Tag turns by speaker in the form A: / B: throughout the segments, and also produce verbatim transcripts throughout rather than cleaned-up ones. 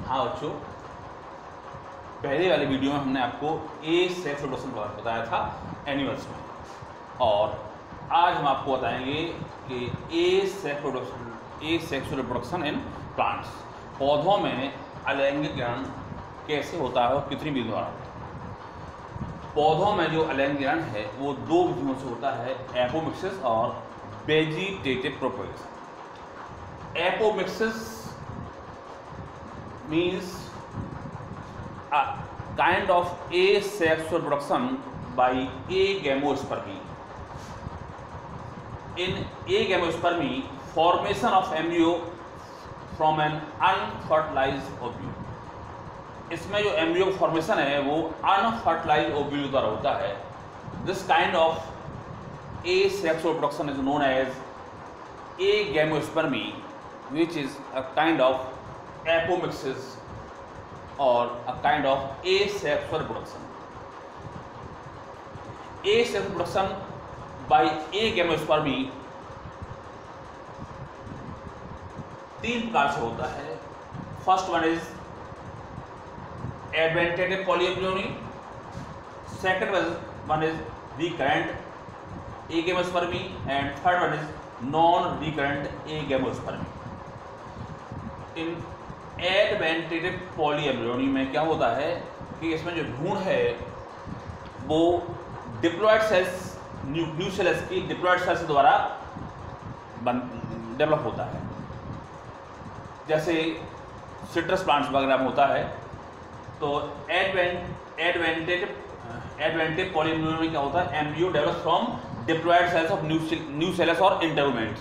A: हाँ बच्चों, पहले वाले वीडियो में हमने आपको ए सेक्स रिप्रोडक्शन बताया था एनिमल्स में, और आज हम आपको बताएंगे कि ए sex reproduction A sex reproduction in plants, पौधों में अलैंगिक ग्रहण कैसे होता है और कितनी विधियों द्वारा होता है। पौधों में जो अलैंगिक ग्रहण है वो दो विधियों से होता है, एपोमिक्सिस और vegetative propagation. Apomixis means a kind of asexual reproduction by agamospermy. In agamospermy, formation of embryo from an unfertilized ovule. इसमें जो एम्ब्रियो फॉर्मेशन है वो अनफर्टिलाइज्ड ओव्यूल द्वारा होता है। This kind of asexual reproduction is known as agamospermy, which is a kind of apomixis or a kind of asexual reproduction. Asexual reproduction by agamospermy तीन प्रकार से होता है। First one is adventitive polyembryony, second one is recurrent agamospermy and third one is non recurrent agamospermy. In adventitive polyembryony में क्या होता है कि इसमें जो भ्रूण है वो डिप्लॉयड सेल्स न्यूक्लियोसेल्स की डिप्लॉयड सेल्स द्वारा डेवलप होता है। जैसे सिट्रस प्लांट्स वगैरह में होता है। तो एडवेंट एडवेंटेटिव एडवेंटेटिव पॉलीएम्ब्रियोनी में क्या होता है, embryo develop from diploid cells of nucellus cells और इंटेगुमेंट्स।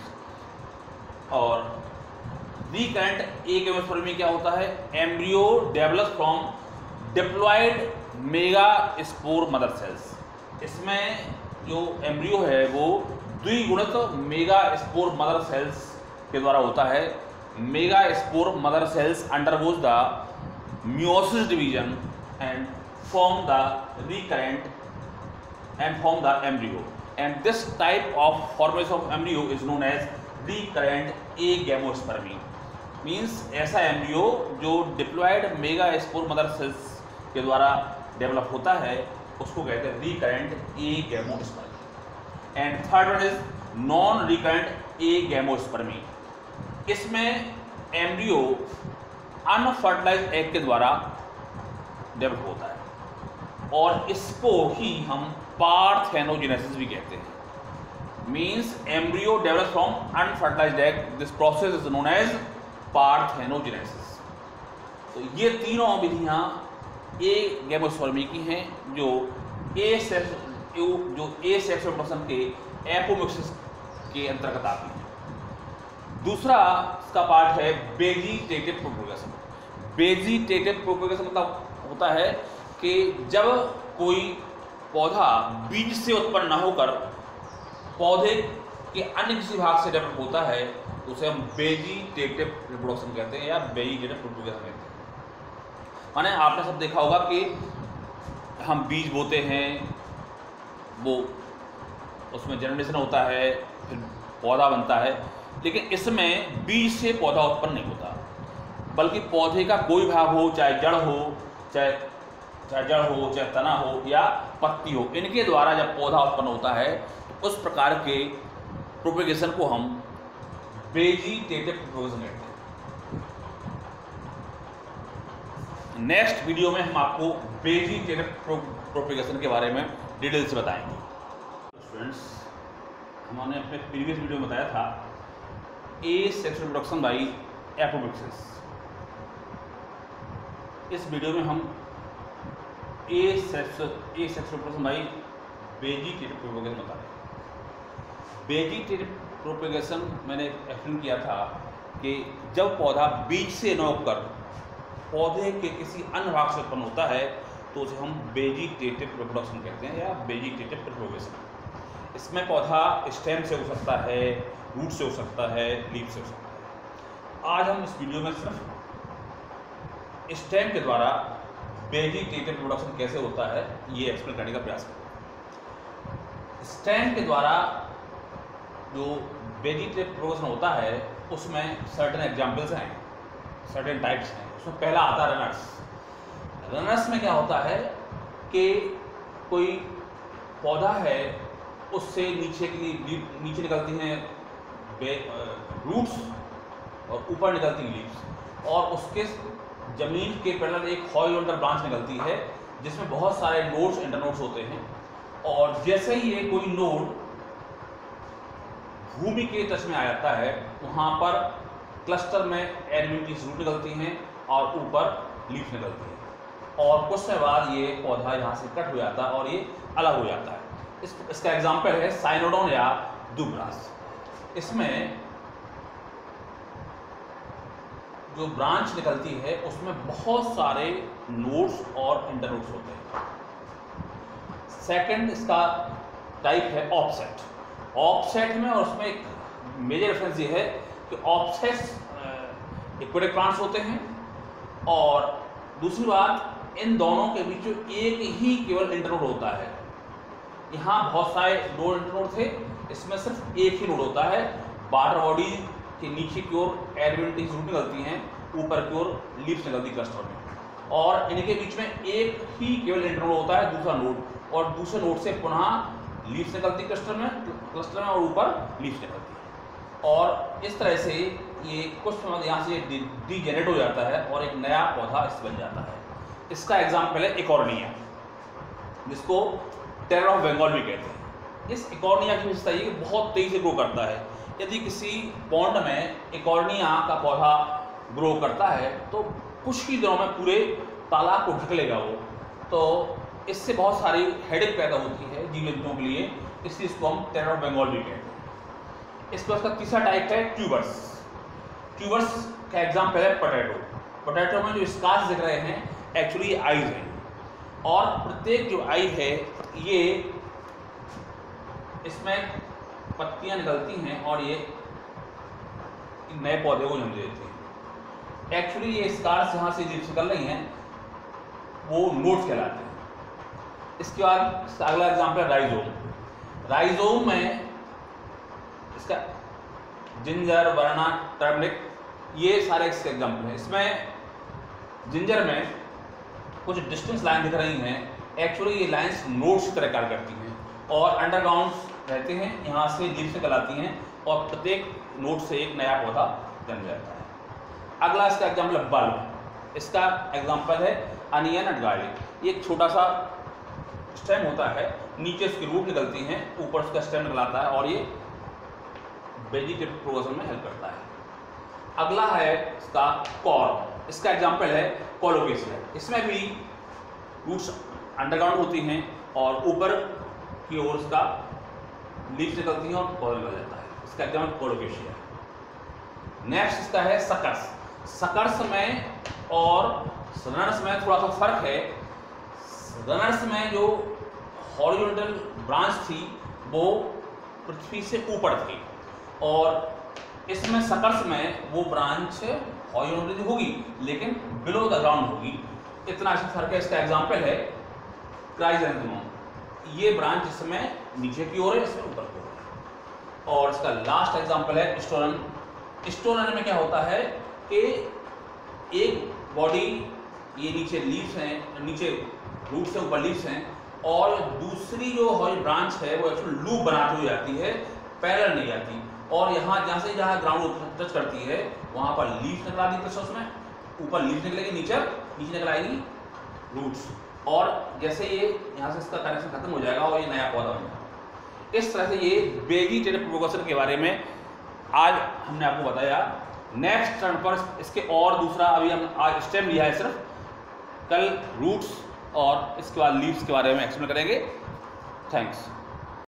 A: और रिकरेंट एगेमोस्पर्मी में क्या होता है, embryo develop from diploid megaspore mother cells. इसमें जो एम्ब्रियो है वो द्विगुणित मेगा स्पोर मदर सेल्स के द्वारा होता है। Megaspore mother cells undergoes the meiosis division and form the recurrent and form the embryo, and this type of formation of embryo is known as recurrent agamospermy. Means ऐसा embryo जो diploid megaspore mother cells के द्वारा develop होता है उसको कहते हैं recurrent agamospermy. And third one is non recurrent agamospermy. इसमें एम्ब्रियो अनफर्टिलाइज्ड एग के द्वारा डेवलप होता है और इसको ही हम पार्थेनोजेनेसिस भी कहते हैं। Means embryo develop from unfertilised egg, this process is known as parthenogenesis. तो ये तीनों विधियां एगेमोस्पर्मी की हैं जो ए सेक्स जो ए सेक्स रिप्रोडक्शन के एपोमिक्सिस के अंतर्गत आती हैं। दूसरा इसका पार्ट है वेजिटेटिव प्रोपेगेशन। वेजिटेटिव प्रोपेगेशन मतलब होता है कि जब कोई पौधा बीज से उत्पन्न न होकर पौधे के अन्य किसी भाग से डेवलप होता है तो उसे हम वेजिटेटिव रिप्रोडक्शन कहते हैं या वेजिटेटिव प्रोपेगेशन कहते हैं। माने आपने सब देखा होगा कि हम बीज बोते हैं, वो उसमें जनरेशन होता है, फिर पौधा बनता है, लेकिन इसमें बीज से पौधा उत्पन्न नहीं होता, बल्कि पौधे का कोई भाग हो, चाहे जड़ हो, चाहे चाहे जड़ हो, चाहे तना हो या पत्ती हो, इनके द्वारा जब पौधा उत्पन्न होता है तो उस प्रकार के प्रोपेगेशन को हम वेजिटेटिव प्रोपेगेशन कहते हैं। नेक्स्ट वीडियो में हम आपको वेजिटेटिव प्रोपेगेशन के बारे में डिटेल से बताएंगे। स्टूडेंट्स, हमने अपने प्रीवियस वीडियो में बताया था asexual reproduction by apomixis। इस वीडियो में हम asexual asexual reproduction by vegetative propagation बता रहे हैं। वेजिटेटिव प्रोपेगेशन मैंने एक्सप्लेन किया था कि जब पौधा बीज से न होकर पौधे के किसी अन्य भाग से उत्पन्न होता है तो उसे हम वेजिटेटिव रिप्रोडक्शन कहते हैं या वेजिटेटिव प्रोपेगेशन। इसमें पौधा स्टेम से हो सकता है, रूट से हो सकता है, लीफ से हो सकता है। आज हम इस वीडियो में सिर्फ स्टेम के द्वारा वेजिटेटिव प्रोडक्शन कैसे होता है ये एक्सप्लेन करने का प्रयास करेंगे। स्टेम के द्वारा जो वेजिटेटिव प्रोडक्शन होता है उसमें सर्टेन एग्जाम्पल्स हैं। सर्टेन टाइप्स हैं। उसमें पहला आता है रनर्स। रनर्स में क्या होता है कि कोई पौधा है, उससे नीचे की नीचे निकलती हैं रूट्स और ऊपर निकलती हैं लीव्स, और उसके जमीन के पैरेलल एक हॉरिजॉन्टल ब्रांच निकलती है जिसमें बहुत सारे नोड्स इंटरनोड्स होते हैं। और जैसे ही ये कोई नोड भूमि के टच में आ जाता है, वहाँ पर क्लस्टर में एडमिन की रूट निकलती हैं और ऊपर लीफ निकलती है, और कुछ समय बाद ये पौधा यहाँ से कट हो जाता है और ये अलग हो जाता है। इस, इसका एग्जाम्पल है साइनोडोन या दुब्रास। इसमें जो ब्रांच निकलती है उसमें बहुत सारे नोड्स और इंटरनोड्स होते हैं। सेकंड इसका टाइप है ऑफसेट। ऑफसेट में और उसमें एक मेजर डिफरेंस ये है कि ऑफसेट्स इक्वेटिक प्लांट्स होते हैं, और दूसरी बात इन दोनों के बीच एक ही केवल इंटरनोड होता है। यहाँ बहुत सारे दो इंटरनोड थे, इसमें सिर्फ एक ही नोड होता है। वाटर बॉडी के नीचे की ओर एडवेंटिज रूट निकलती हैं, ऊपर की ओर लीव्स निकलती क्लस्टर में, और इनके बीच में एक ही केवल इंटरनोड होता है, दूसरा नोड, और दूसरे नोड से पुनः लीव्स निकलती क्लस्टर में क्लस्टर में और ऊपर लीव्स निकलती है। और इस तरह से ये कुछ समय यहाँ से डीजेनरेट हो जाता है और एक नया पौधा इस बन जाता है। इसका एग्जाम्पल है इकॉर्निया, जिसको टेरर ऑफ बंगाल भी कहते हैं। इस इकॉर्निया की विशेषता ये बहुत तेजी से ग्रो करता है। यदि किसी पॉन्ड में इकॉर्निया का पौधा ग्रो करता है तो कुछ ही दिनों में पूरे तालाब को ढक लेगा वो। तो इससे बहुत सारी हेडेक पैदा होती है जीव जंतुओं के लिए, इसलिए इसको हम टेरर ऑफ बंगाल भी कहते हैं। इस पर इसका तीसरा टाइप है ट्यूबर्स। ट्यूबर्स का एग्जाम्पल है पोटैटो। पोटैटो में जो स्कार्स दिख रहे हैं एक्चुअली ये आईज हैं, और प्रत्येक जो आई है ये इसमें पत्तियां निकलती हैं और ये नए पौधे को जन्म देती हैं। एक्चुअली ये स्कार्स यहाँ से जिससे निकल रही हैं वो नोड्स कहलाते हैं। इसके बाद अगला एग्जाम्पल है राइजोम। राइजोम में इसका जिंजर, वरना, टर्मरिक, ये सारे इसके एग्जाम्पल हैं। इसमें जिंजर में कुछ डिस्टेंस लाइन दिख रही हैं, एक्चुअली ये लाइंस नोड्स की तरह कार्य करती हैं और अंडरग्राउंड रहते हैं, यहाँ से लीव्स निकल आती हैं और प्रत्येक नोड से एक नया पौधा जन्म जाता है। अगला इसका एग्जाम्पल है बल्ब। इसका एग्जाम्पल है अनियन एंड गार्लिक। ये एक छोटा सा स्टेम होता है, नीचे इसकी रूट निकलती हैं, ऊपर उसका स्टेम निकलाता है और ये वेजिटेटिव प्रोग्रेशन में हेल्प करता है। अगला है इसका कॉर्न। इसका एग्जाम्पल है कोलोकेशिया। इसमें भी रूट्स अंडरग्राउंड होती हैं और ऊपर की ओर इसका लीव्स निकलती हैं और पौधा निकल जाता है। इसका एग्जाम्पल कोलोकेशिया। नेक्स्ट इसका है सकर्स। सकर्स में और रनर्स में थोड़ा सा फर्क है। रनर्स में जो हॉरिजॉन्टल ब्रांच थी वो पृथ्वी से ऊपर थी, और इसमें सकर्स में वो ब्रांच हॉरिजॉन्टल होगी लेकिन बिलो द ग्राउंड होगी। इतना अच्छा फर्क है। इसका एग्जाम्पल है क्राइसैंथेमम। ये ब्रांच इसमें नीचे की ओर है, इसमें ऊपर की ओर है। और इसका लास्ट एग्जाम्पल है स्टोलन। स्टोलन में क्या होता है कि एक बॉडी, ये नीचे लीव्स हैं, नीचे रूट से ऊपर लीव्स हैं, और दूसरी जो हॉरी ब्रांच है वो एक्चुअली लूप बनाती हुई जाती है, पैरेलल नहीं जाती, और यहाँ जहाँ से जहाँ ग्राउंड टच करती है वहाँ पर लीव्स निकला दी प्लस उसमें ऊपर लीव्स निकलेगी, नीचे नीचे निकल आएगी रूट्स, और जैसे ये यहाँ से इसका कनेक्शन खत्म हो जाएगा और ये नया पौधा बन जाएगा। इस तरह से ये वेजिटेटिव प्रोग्रेशन के बारे में आज हमने आपको बताया। नेक्स्ट टर्न पर इसके और दूसरा, अभी हम आज स्टेम लिया है सिर्फ, कल रूट्स और इसके बाद लीव्स के बारे में एक्सप्लेन करेंगे। थैंक्स।